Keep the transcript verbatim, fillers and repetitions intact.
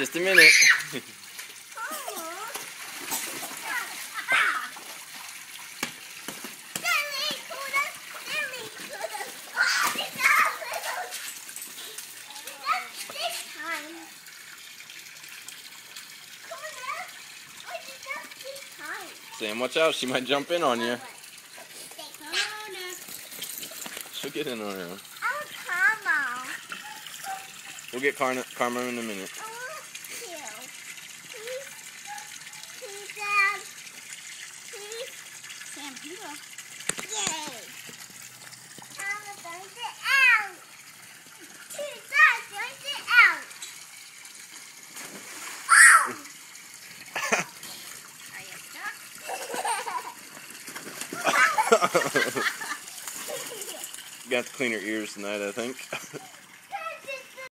Just a minute. Sam, watch out. She might jump in on you. She'll get in on you. Oh, Karma. We'll get Car Karma in a minute. I want to. Please. Please, Dad. Please. Sam, here. Yay. Karma, don't get out. Please, Dad, don't get out. Oh! Are you stuck? You have to clean your ears tonight, I think.